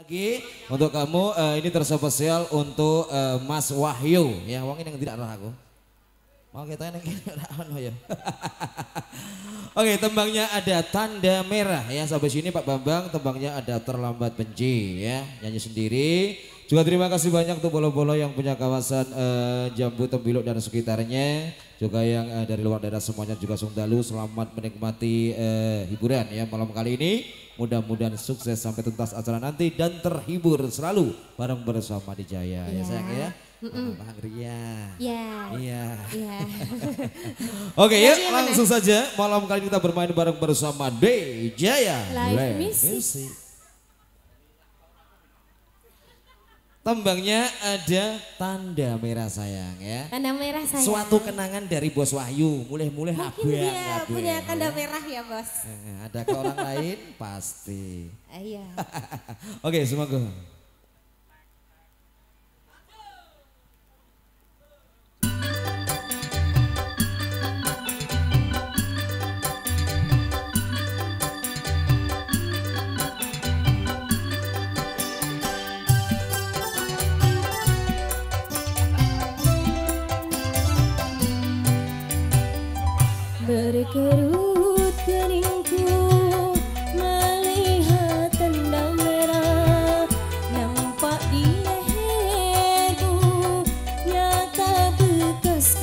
lagi untuk kamu ini terspesial untuk Mas Wahyu ya, wong ini yang tidak arah aku. Mau kita yang ya. Oke, tembangnya ada Tanda Merah ya, sampai sini Pak Bambang. Tembangnya ada Terlambat Benci ya, nyanyi sendiri. Juga terima kasih banyak untuk bolo-bolo yang punya kawasan Jambu, Tembiluk dan sekitarnya. Juga yang dari luar daerah semuanya juga sungdalu. Selamat menikmati hiburan ya malam kali ini. Mudah-mudahan sukses sampai tuntas acara nanti dan terhibur selalu bareng bersama Dijaya ya sayang ya. Bang Ria. Iya. Oke ya, langsung saja malam kali ini kita bermain bareng bersama Dijaya Live Music. Tembangnya ada Tanda Merah sayang ya. Tanda merah sayang. Suatu kenangan dari Bos Wahyu. Mulai Mungkin dia punya tanda merah ya bos. Ada ke orang lain pasti. Iya. Oke, semoga. Berkerut keningku melihat tanda merah nampak di lehermu, nyata bekas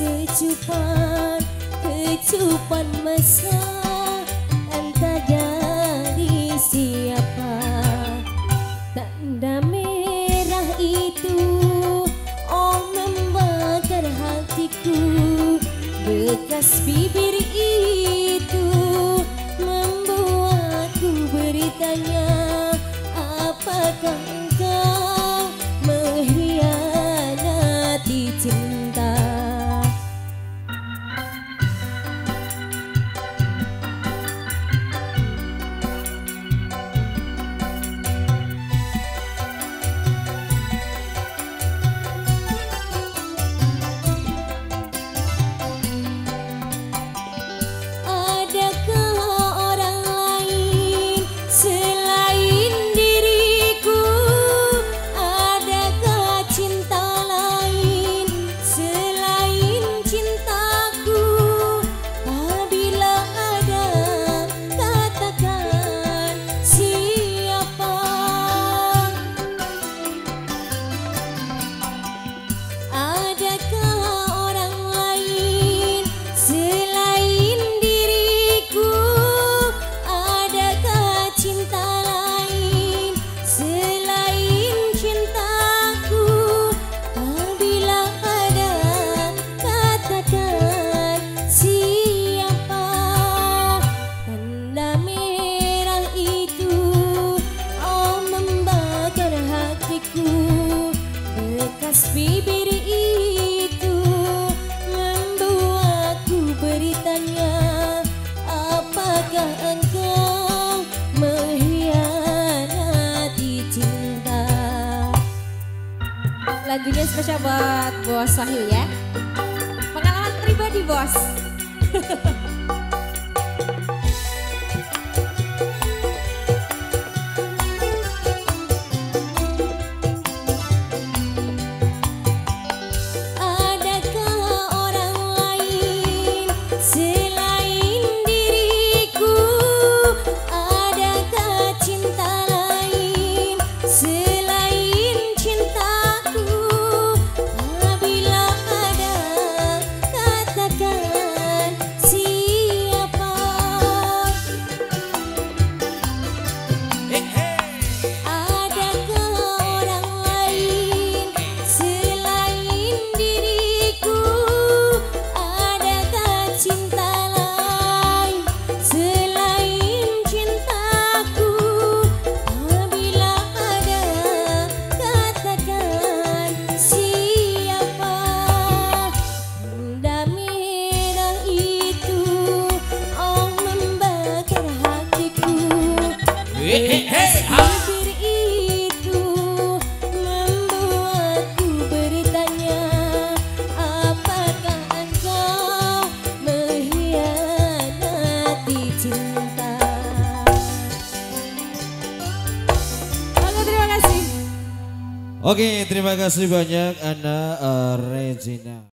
kecupan masa, entah dari siapa. Tanda merah itu oh membakar hatiku, bekas bibir itu membuatku bertanya, apakah engkau mengkhianati cinta? Bibir itu membuatku bertanya, apakah engkau mengkhianati cinta? Lagunya spesial buat Bos Wahyu ya. Pengalaman pribadi bos. See Oke, terima kasih banyak Ana Regina.